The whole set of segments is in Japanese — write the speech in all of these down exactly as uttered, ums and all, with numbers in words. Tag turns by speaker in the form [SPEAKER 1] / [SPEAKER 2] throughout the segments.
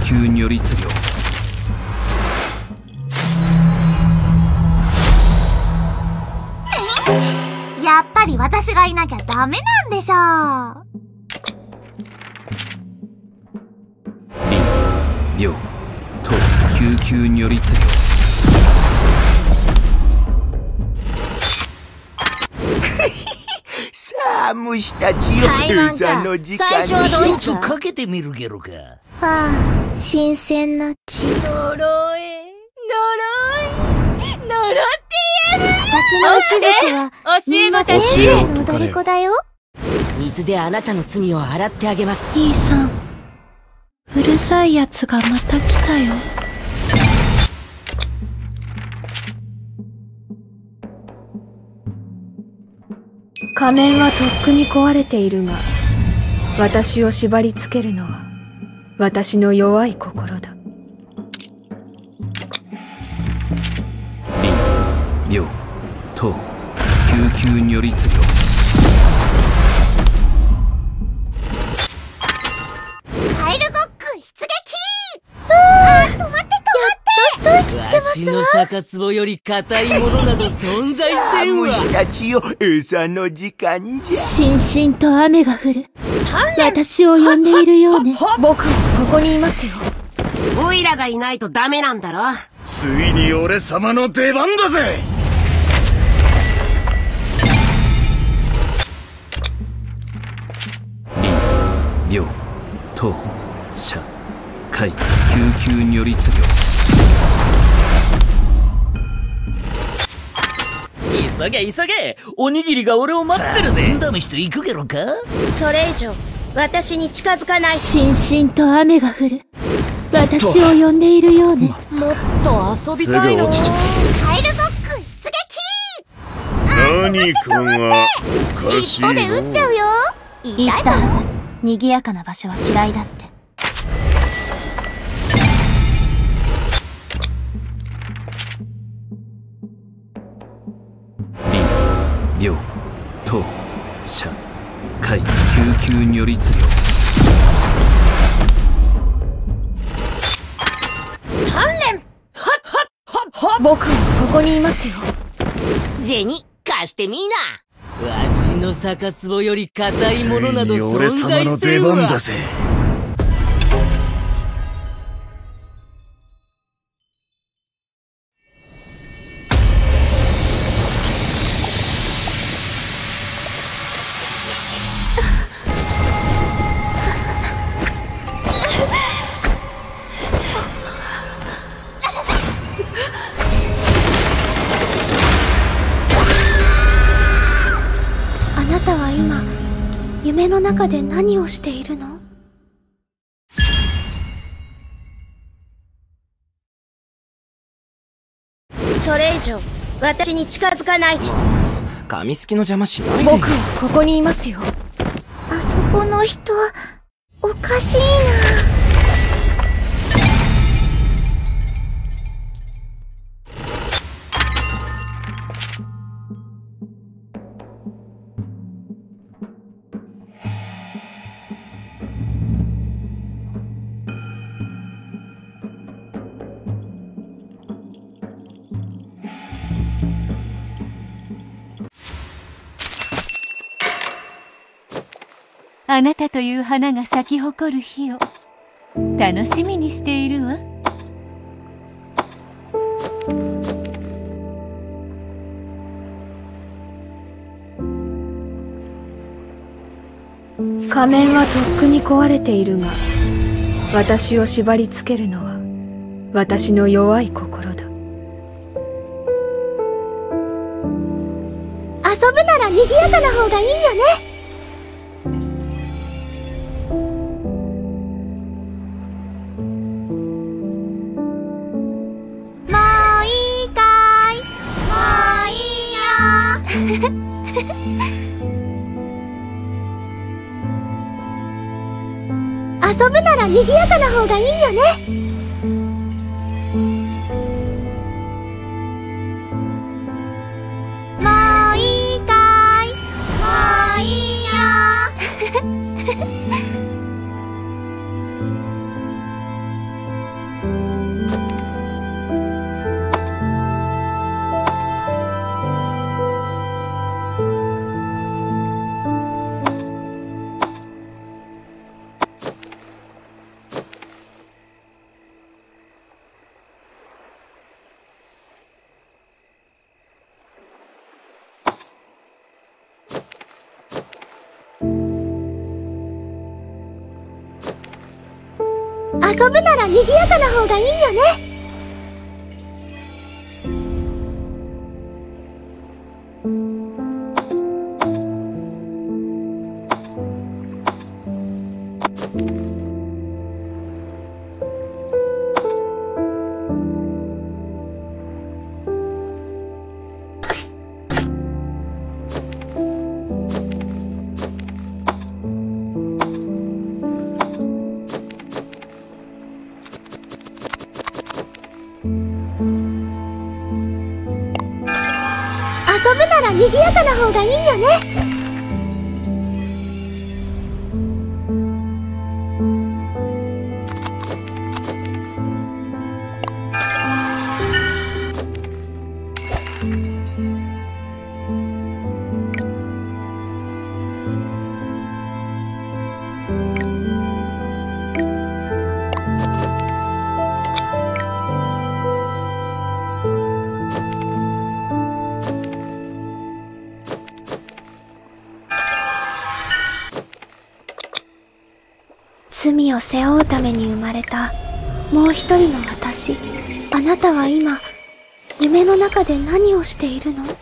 [SPEAKER 1] 急如律令。
[SPEAKER 2] やっぱり私がいなきゃダメなんでしょう。
[SPEAKER 1] 林、梁、東、救急如律令。
[SPEAKER 3] さあ虫たちよ、閉鎖の時間に一つかけてみるゲロか。
[SPEAKER 4] ああ、新鮮な血。
[SPEAKER 5] 呪い、呪い、呪ってやるよ。
[SPEAKER 4] 私の一族は
[SPEAKER 5] 教え子たち
[SPEAKER 4] の踊り子だよ。
[SPEAKER 5] 水であなたの罪を洗ってあげます。
[SPEAKER 6] 兄さん、うるさいやつがまた来たよ。
[SPEAKER 7] 仮面はとっくに壊れているが、私を縛り付けるのは私の弱い心だ。
[SPEAKER 1] 林、梁、東、救急如律令。
[SPEAKER 2] カエルごっく出撃。あー、止まって止まって。やっと一息つけます
[SPEAKER 5] わしの逆壺より硬いものなど存在せんわ。
[SPEAKER 3] 虫たちよ、餌の時間じゃ。
[SPEAKER 6] しんしんと雨が降る。私を呼んでいるようね。
[SPEAKER 7] 僕、ここにいますよ。
[SPEAKER 5] オイラがいないとダメなんだろ。
[SPEAKER 8] ついに俺様の出番だぜ。
[SPEAKER 1] 林、梁、東、社、海、救急如律令。
[SPEAKER 5] 急げ急げ、おにぎりが俺を待ってるぜ。
[SPEAKER 3] 運試しと行くゲロか。
[SPEAKER 4] それ以上、私に近づかない。
[SPEAKER 6] しんしんと雨が降る。私を呼んでいるようね。
[SPEAKER 5] もっと遊びたいの。
[SPEAKER 2] カエルごっく出撃。
[SPEAKER 8] 何かがおかしい
[SPEAKER 2] 尻尾で撃っちゃうよ。
[SPEAKER 6] 言ったはず。賑やかな場所は嫌いだって。
[SPEAKER 1] 林、梁、東、社、海、救急如律令。
[SPEAKER 7] 僕、ここにいますよ。
[SPEAKER 5] 銭貸してみーな。わしの逆壺より硬いものなど存在せんわ。
[SPEAKER 8] 俺様の出番だぜ。
[SPEAKER 6] あなたは今、夢の中で何をしているの？
[SPEAKER 4] それ以上、私に近づかないで。
[SPEAKER 9] 紙すきの邪魔しないで。
[SPEAKER 7] 僕、ここにいますよ。
[SPEAKER 4] あそこの人、おかしいな。
[SPEAKER 10] あなたという花が咲き誇る日を楽しみにしているわ。
[SPEAKER 7] 仮面はとっくに壊れているが、私を縛り付けるのは私の弱い心だ。
[SPEAKER 4] 遊ぶなら賑やかな方がいいよね。遊ぶなら賑やかな方がいいよね。もういいかい？もういいよ。
[SPEAKER 2] 遊ぶなら賑やかな方がいいよね。遊ぶなら賑やかな方がいいよね。罪を背負うために生まれたもう一人の私。あなたは今夢の中で何をしているの？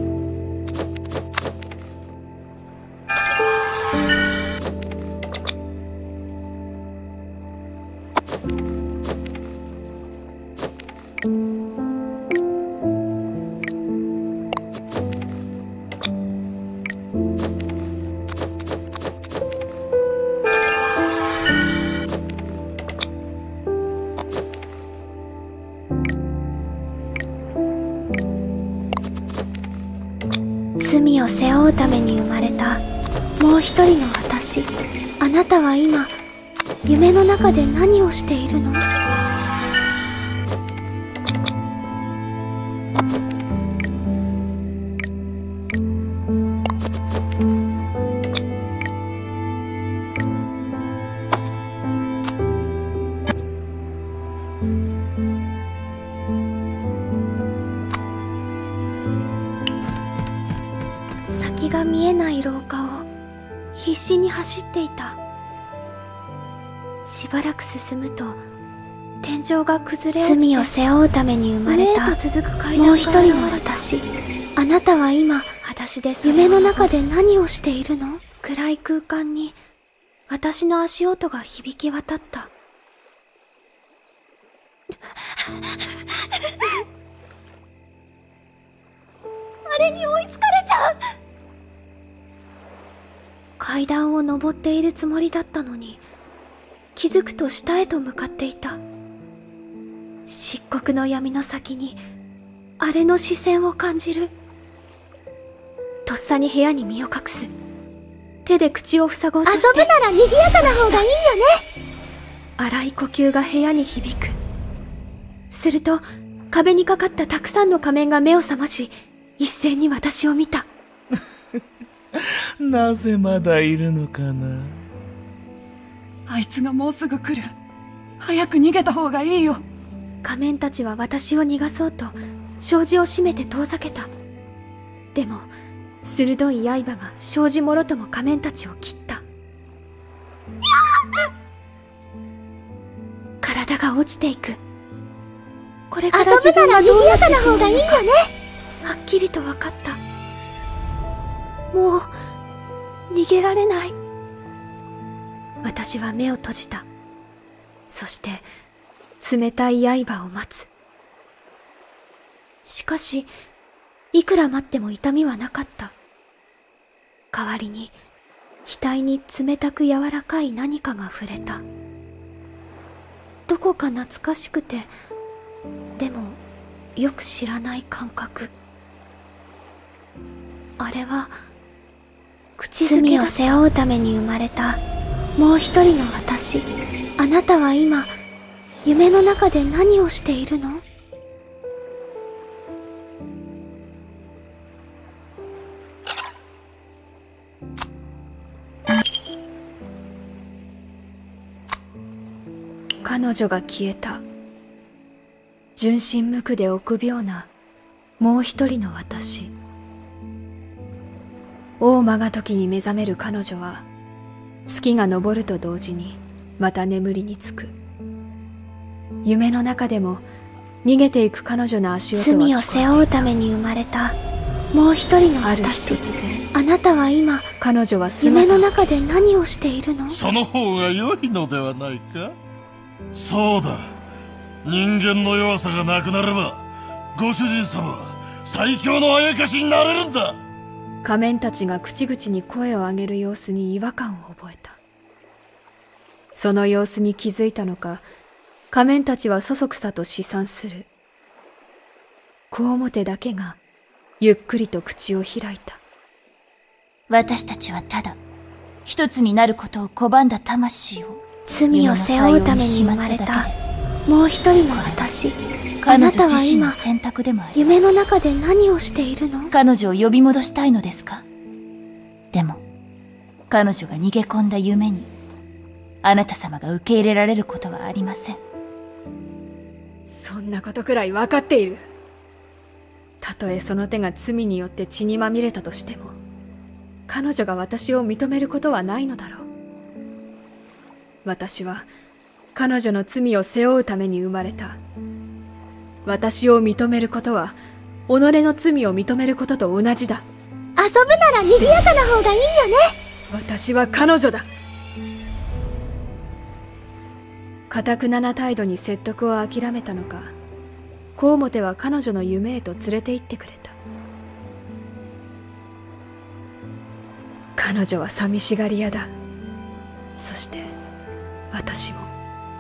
[SPEAKER 2] 罪を背負うために生まれたもう一人の私。あなたは今夢の中で何をしているの？先が見えない廊下を必死に走っていた。しばらく進むと天井が崩れ落ちて、罪を背負うために生まれたもう一人の私。あなたは今裸足で夢の中で何をしているの？暗い空間に私の足音が響き渡った。あれに追いつかれちゃう。階段を登っているつもりだったのに、気づくと下へと向かっていた。漆黒の闇の先にあれの視線を感じる。とっさに部屋に身を隠す。手で口を塞ごうとして、遊ぶなら賑やかな方がいいよね。荒い呼吸が部屋に響く。すると壁にかかったたくさんの仮面が目を覚まし、一斉に私を見た。
[SPEAKER 11] なぜまだいるのかな。
[SPEAKER 12] あいつがもうすぐ来る。早く逃げた方がいいよ。
[SPEAKER 2] 仮面たちは私を逃がそうと障子を閉めて遠ざけた。でも鋭い刃が障子もろとも仮面たちを切った。体が落ちていく。これから自分がどうやって死ぬのかはっきりと分かった。もう逃げられない。私は目を閉じた。そして冷たい刃を待つ。しかしいくら待っても痛みはなかった。代わりに額に冷たく柔らかい何かが触れた。どこか懐かしくて、でもよく知らない感覚。あれは口づけだった。罪を背負うために生まれたもう一人の私。あなたは今夢の中で何をしているの？彼女が消えた。純真無垢で臆病なもう一人の私。大間が時に目覚める彼女は月が昇ると同時にまた眠りにつく。
[SPEAKER 7] 夢の中でも逃げていく彼女の足音は聞こえていた。
[SPEAKER 2] 罪を背負うために生まれたもう一人の私。あなたは今
[SPEAKER 7] 彼女は
[SPEAKER 2] 夢の中で何をしているの？
[SPEAKER 13] その方が良いのではないか。そうだ、人間の弱さがなくなればご主人様は最強のあやかしになれるんだ。
[SPEAKER 7] 仮面たちが口々に声を上げる様子に違和感を覚えた。その様子に気づいたのか、仮面たちはそそくさと試算する。小表だけがゆっくりと口を開いた。
[SPEAKER 10] 私たちはただ一つになることを拒んだ魂を
[SPEAKER 2] 罪を背負うために生まれたもう一人の私。あなたは今夢の中で何をしているの？
[SPEAKER 10] 彼女を呼び戻したいのですか？でも彼女が逃げ込んだ夢にあなた様が受け入れられることはありません。
[SPEAKER 7] そんなことくらい分かっている。たとえその手が罪によって血にまみれたとしても彼女が私を認めることはないのだろう。私は彼女の罪を背負うために生まれた。私を認めることは己の罪を認めることと同じだ。
[SPEAKER 4] 遊ぶなら賑やかな方がいいよね。
[SPEAKER 7] 私は彼女だ。堅くなな態度に説得を諦めたのか、小表は彼女の夢へと連れて行ってくれた。彼女は寂しがり屋だ。そして私も。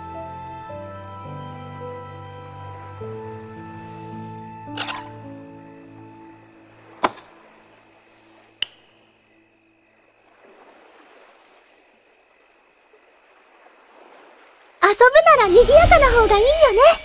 [SPEAKER 4] 遊ぶなら賑やかな方がいいよね。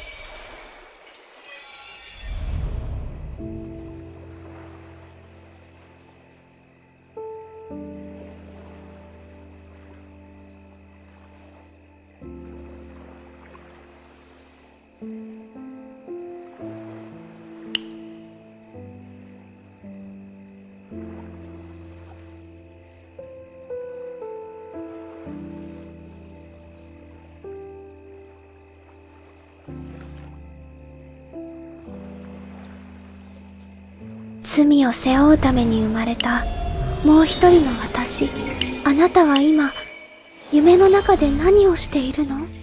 [SPEAKER 2] 罪を背負うために生まれたもう一人の私。あなたは今夢の中で何をしているの？